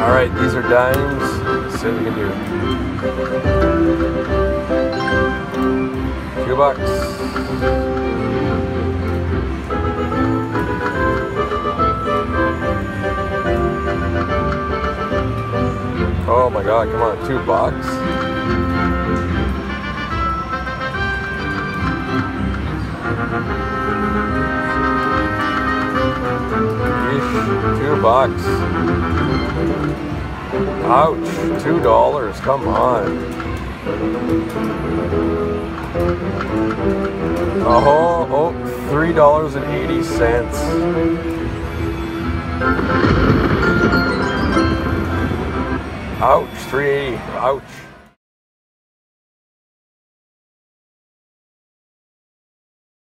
Alright, these are dimes. Let's see what we can do. $2. Oh my god, come on, $2. $2. Ouch, $2, come on. Oh, $3.80. Ouch, $3.80, ouch.